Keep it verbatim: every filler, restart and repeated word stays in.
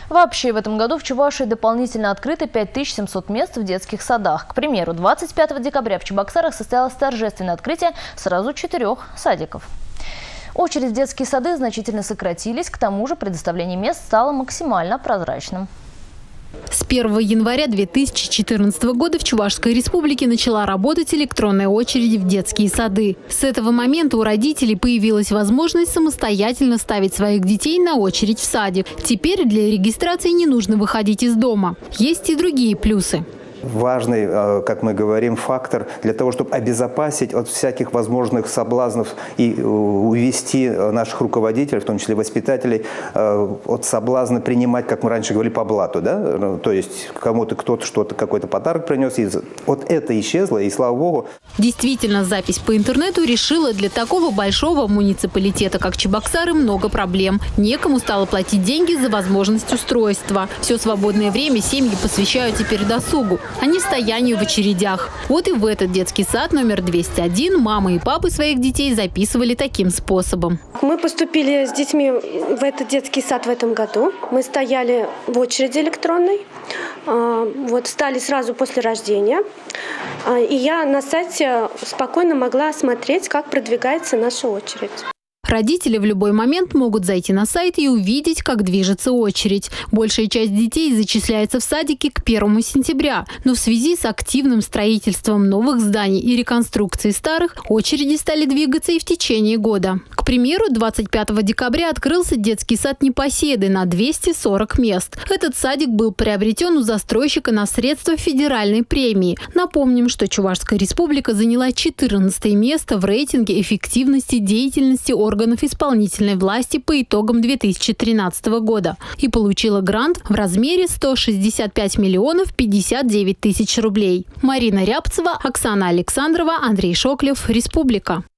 Вообще в этом году в Чувашии дополнительно открыто пять тысяч семьсот мест в детских садах. К примеру, двадцать пятого декабря в Чебоксарах состоялось торжественное открытие сразу четырех садиков. Очередь в детские сады значительно сократились, к тому же предоставление мест стало максимально прозрачным. С первого января две тысячи четырнадцатого года в Чувашской республике начала работать электронная очередь в детские сады. С этого момента у родителей появилась возможность самостоятельно ставить своих детей на очередь в садик. Теперь для регистрации не нужно выходить из дома. Есть и другие плюсы. Важный, как мы говорим, фактор для того, чтобы обезопасить от всяких возможных соблазнов и увести наших руководителей, в том числе воспитателей, от соблазна принимать, как мы раньше говорили, по блату. Да? То есть кому-то кто-то что-то, какой-то подарок принес. И вот это исчезло, и слава богу. Действительно, запись по интернету решила для такого большого муниципалитета, как Чебоксары, много проблем. Некому стало платить деньги за возможность устройства. Все свободное время семьи посвящают теперь досугу, а не стоянию в очередях. Вот и в этот детский сад номер двести один мамы и папы своих детей записывали таким способом. Мы поступили с детьми в этот детский сад в этом году. Мы стояли в очереди электронной. Вот, стали сразу после рождения. И я на сайте спокойно могла смотреть, как продвигается наша очередь. Родители в любой момент могут зайти на сайт и увидеть, как движется очередь. Большая часть детей зачисляется в садики к первому сентября. Но в связи с активным строительством новых зданий и реконструкцией старых, очереди стали двигаться и в течение года. К примеру, двадцать пятого декабря открылся детский сад «Непоседы» на двести сорок мест. Этот садик был приобретен у застройщика на средства федеральной премии. Напомним, что Чувашская республика заняла четырнадцатое место в рейтинге эффективности деятельности органов органов исполнительной власти по итогам две тысячи тринадцатого года и получила грант в размере сто шестьдесят пять миллионов пятьдесят девять тысяч рублей. Марина Рябцева, Оксана Александрова, Андрей Шоклев, Республика.